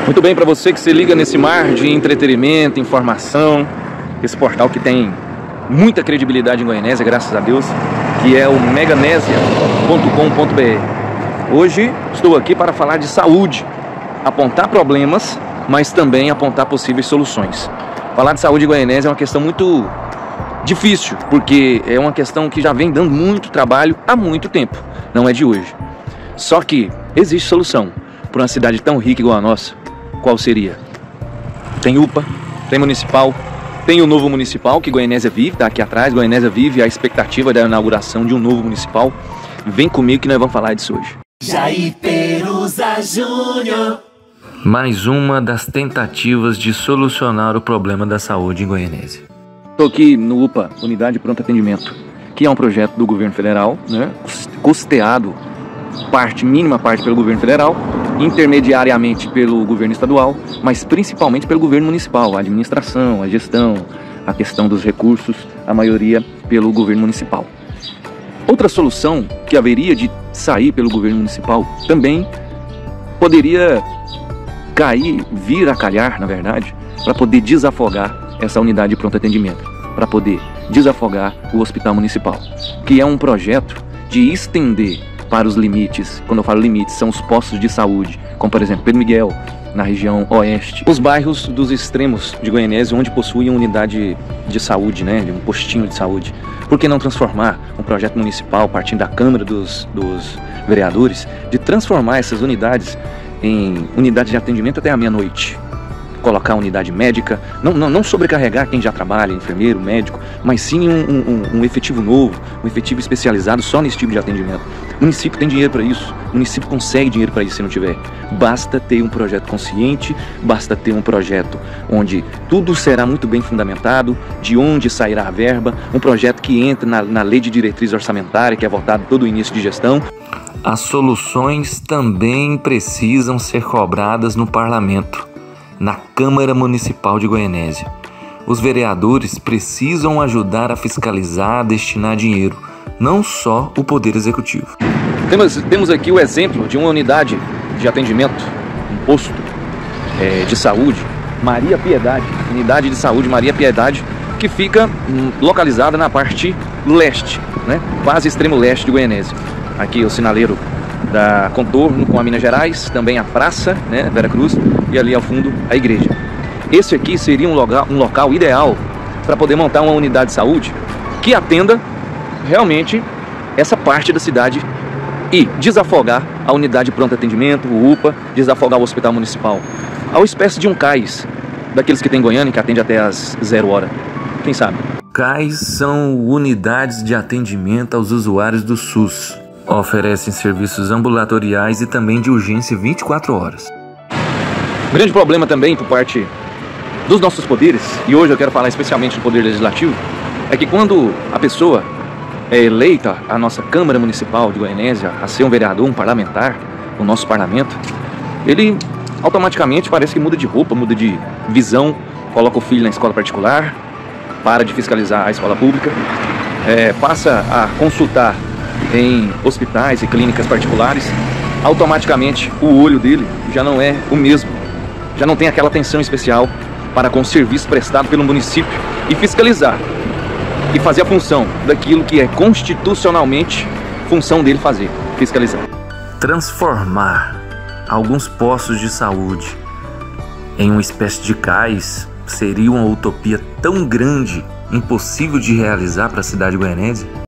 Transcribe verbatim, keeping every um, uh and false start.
Muito bem, para você que se liga nesse mar de entretenimento, informação, esse portal que tem muita credibilidade em Goianésia, graças a Deus, que é o meganésia ponto com ponto br. Hoje estou aqui para falar de saúde, apontar problemas, mas também apontar possíveis soluções. Falar de saúde em Goianésia é uma questão muito difícil, porque é uma questão que já vem dando muito trabalho há muito tempo, não é de hoje. Só que existe solução para uma cidade tão rica igual a nossa. Qual seria? Tem U P A, tem municipal, tem o novo municipal que Goianésia vive, tá aqui atrás. Goianésia vive a expectativa da inauguração de um novo municipal. Vem comigo que nós vamos falar disso hoje. Jair Perusa Júnior. Mais uma das tentativas de solucionar o problema da saúde em Goianésia. Estou aqui no U P A, Unidade de Pronto Atendimento, que é um projeto do governo federal, né, custeado parte, mínima parte pelo governo federal, intermediariamente pelo governo estadual, mas principalmente pelo governo municipal, a administração, a gestão, a questão dos recursos, a maioria pelo governo municipal. Outra solução que haveria de sair pelo governo municipal também poderia cair, vir a calhar, na verdade, para poder desafogar essa unidade de pronto atendimento, para poder desafogar o hospital municipal, que é um projeto de estender para os limites. Quando eu falo limites, são os postos de saúde, como por exemplo Pedro Miguel, na região oeste, os bairros dos extremos de Goianésia, onde possuem uma unidade de saúde, né, um postinho de saúde. Por que não transformar um projeto municipal, partindo da Câmara dos, dos Vereadores, de transformar essas unidades em unidades de atendimento até a meia-noite? Colocar unidade médica, não, não, não sobrecarregar quem já trabalha, enfermeiro, médico, mas sim um, um, um efetivo novo, um efetivo especializado só nesse tipo de atendimento. O município tem dinheiro para isso, o município consegue dinheiro para isso se não tiver. Basta ter um projeto consciente, basta ter um projeto onde tudo será muito bem fundamentado, de onde sairá a verba, um projeto que entra na, na lei de diretriz orçamentária, que é votada todo o início de gestão. As soluções também precisam ser cobradas no parlamento, na Câmara Municipal de Goianésia. Os vereadores precisam ajudar a fiscalizar, a destinar dinheiro, não só o Poder Executivo. Temos, temos aqui o exemplo de uma unidade de atendimento, um posto é, de saúde, Maria Piedade, unidade de saúde Maria Piedade, que fica hum, localizada na parte leste, né, quase extremo leste de Goianésia. Aqui o sinaleiro da contorno com a Minas Gerais, também a praça, né, Vera Cruz, e ali ao fundo a igreja. Esse aqui seria um local, um local ideal para poder montar uma unidade de saúde que atenda realmente essa parte da cidade e desafogar a unidade de pronto atendimento, o U P A, desafogar o hospital municipal. Há uma espécie de um cais daqueles que tem em Goiânia, que atende até às zero hora. Quem sabe? CAIS são unidades de atendimento aos usuários do SUS. Oferecem serviços ambulatoriais e também de urgência vinte e quatro horas. O grande problema também por parte dos nossos poderes, e hoje eu quero falar especialmente do Poder Legislativo, é que quando a pessoa é eleita à nossa Câmara Municipal de Goianésia, a ser um vereador, um parlamentar, o nosso parlamento, ele automaticamente parece que muda de roupa, muda de visão, coloca o filho na escola particular, para de fiscalizar a escola pública, é, passa a consultar em hospitais e clínicas particulares. Automaticamente o olho dele já não é o mesmo, já não tem aquela atenção especial para com o serviço prestado pelo município e fiscalizar e fazer a função daquilo que é constitucionalmente função dele fazer, fiscalizar. Transformar alguns postos de saúde em uma espécie de cais seria uma utopia tão grande, impossível de realizar para a cidade goianésia?